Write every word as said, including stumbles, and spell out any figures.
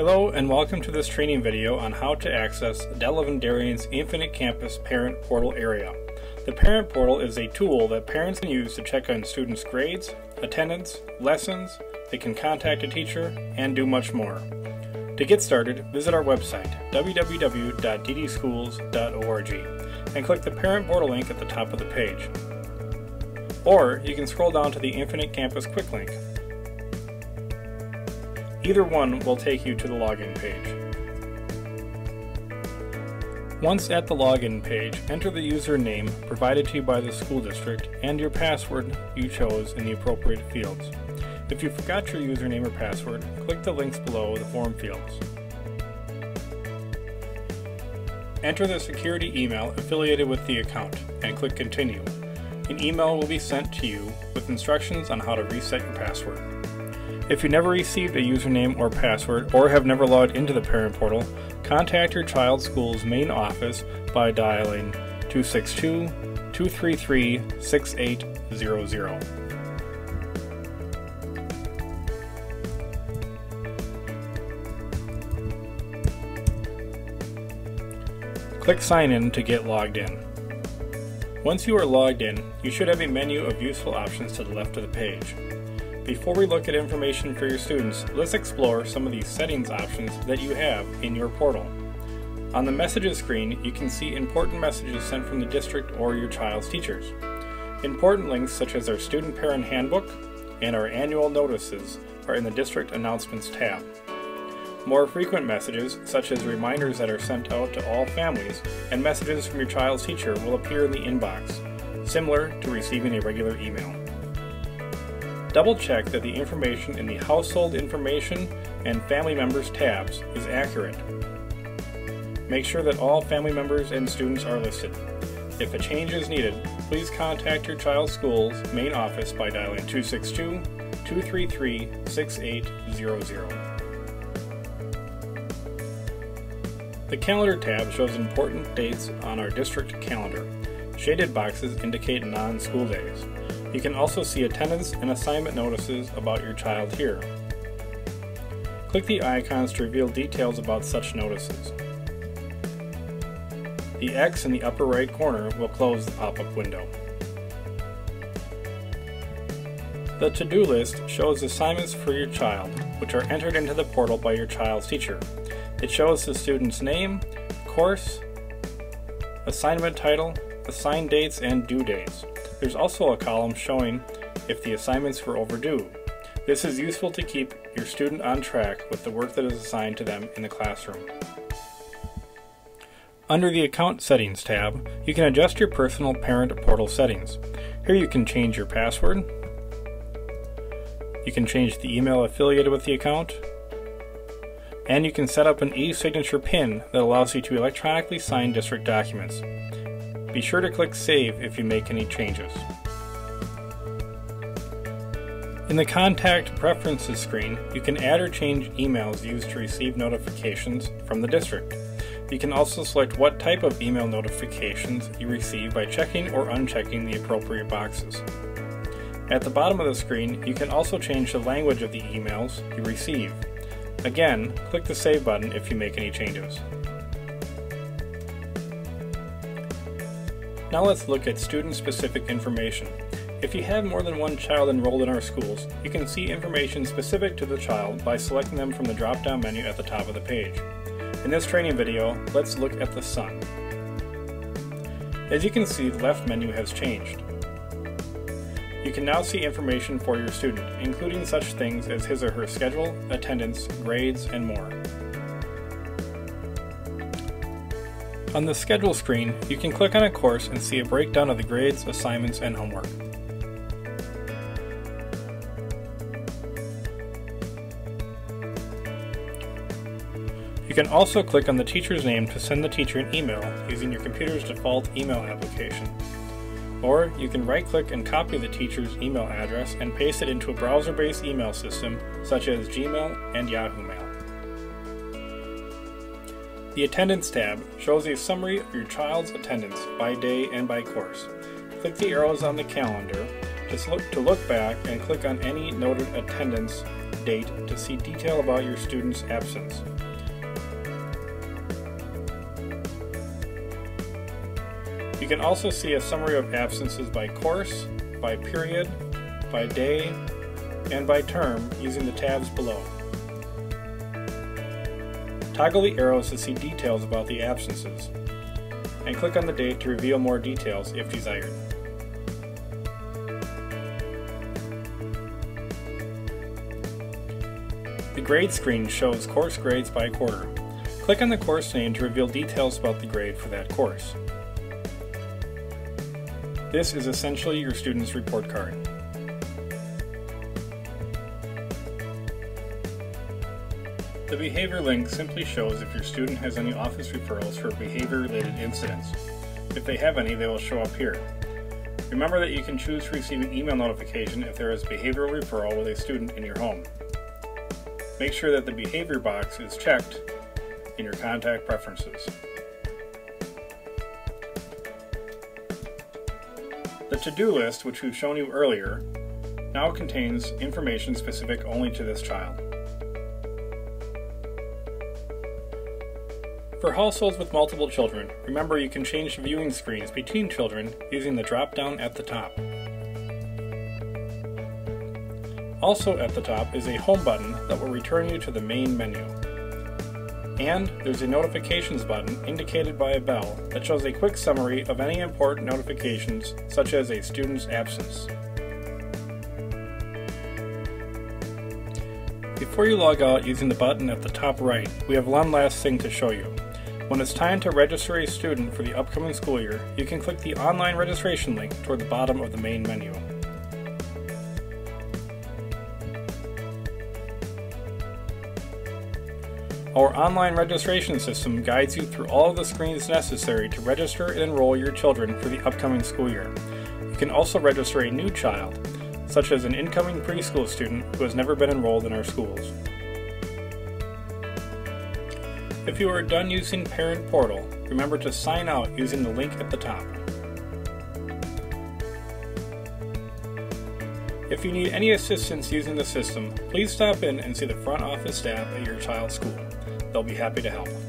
Hello and welcome to this training video on how to access Delavan-Darien's Infinite Campus Parent Portal area. The Parent Portal is a tool that parents can use to check on students' grades, attendance, lessons, they can contact a teacher, and do much more. To get started, visit our website, w w w dot d d schools dot org, and click the Parent Portal link at the top of the page. Or you can scroll down to the Infinite Campus Quick link. Either one will take you to the login page. Once at the login page, enter the username provided to you by the school district and your password you chose in the appropriate fields. If you forgot your username or password, click the links below the form fields. Enter the security email affiliated with the account and click Continue. An email will be sent to you with instructions on how to reset your password. If you never received a username or password or have never logged into the Parent Portal, contact your child's school's main office by dialing two six two, two three three, six eight zero zero. Click Sign In to get logged in. Once you are logged in, you should have a menu of useful options to the left of the page. Before we look at information for your students, let's explore some of the settings options that you have in your portal. On the messages screen, you can see important messages sent from the district or your child's teachers. Important links such as our Student Parent Handbook and our annual notices are in the District Announcements tab. More frequent messages, such as reminders that are sent out to all families, and messages from your child's teacher will appear in the inbox, similar to receiving a regular email. Double check that the information in the Household Information and Family Members tabs is accurate. Make sure that all family members and students are listed. If a change is needed, please contact your child's school's main office by dialing two six two, two three three, six eight zero zero. The Calendar tab shows important dates on our district calendar. Shaded boxes indicate non-school days. You can also see attendance and assignment notices about your child here. Click the icons to reveal details about such notices. The X in the upper right corner will close the pop-up window. The to-do list shows assignments for your child, which are entered into the portal by your child's teacher. It shows the student's name, course, assignment title, assigned dates, and due dates. There's also a column showing if the assignments were overdue. This is useful to keep your student on track with the work that is assigned to them in the classroom. Under the Account Settings tab, you can adjust your personal Parent Portal settings. Here you can change your password, you can change the email affiliated with the account, and you can set up an e-signature pin that allows you to electronically sign district documents. Be sure to click Save if you make any changes. In the Contact Preferences screen, you can add or change emails used to receive notifications from the district. You can also select what type of email notifications you receive by checking or unchecking the appropriate boxes. At the bottom of the screen, you can also change the language of the emails you receive. Again, click the Save button if you make any changes. Now let's look at student-specific information. If you have more than one child enrolled in our schools, you can see information specific to the child by selecting them from the drop-down menu at the top of the page. In this training video, let's look at the son. As you can see, the left menu has changed. You can now see information for your student, including such things as his or her schedule, attendance, grades, and more. On the Schedule screen, you can click on a course and see a breakdown of the grades, assignments, and homework. You can also click on the teacher's name to send the teacher an email using your computer's default email application. Or you can right-click and copy the teacher's email address and paste it into a browser-based email system such as Gmail and Yahoo Mail. The Attendance tab shows a summary of your child's attendance by day and by course. Click the arrows on the calendar to look, to look back and click on any noted attendance date to see detail about your student's absence. You can also see a summary of absences by course, by period, by day, and by term using the tabs below. Toggle the arrows to see details about the absences, and click on the date to reveal more details if desired. The grade screen shows course grades by quarter. Click on the course name to reveal details about the grade for that course. This is essentially your student's report card. The behavior link simply shows if your student has any office referrals for behavior-related incidents. If they have any, they will show up here. Remember that you can choose to receive an email notification if there is a behavioral referral with a student in your home. Make sure that the behavior box is checked in your contact preferences. The to-do list, which we've shown you earlier, now contains information specific only to this child. For households with multiple children, remember you can change viewing screens between children using the drop-down at the top. Also at the top is a home button that will return you to the main menu. And there's a notifications button indicated by a bell that shows a quick summary of any important notifications, such as a student's absence. Before you log out using the button at the top right, we have one last thing to show you. When it's time to register a student for the upcoming school year, you can click the online registration link toward the bottom of the main menu. Our online registration system guides you through all of the screens necessary to register and enroll your children for the upcoming school year. You can also register a new child, such as an incoming preschool student who has never been enrolled in our schools. If you are done using Parent Portal, remember to sign out using the link at the top. If you need any assistance using the system, please stop in and see the front office staff at your child's school. They'll be happy to help.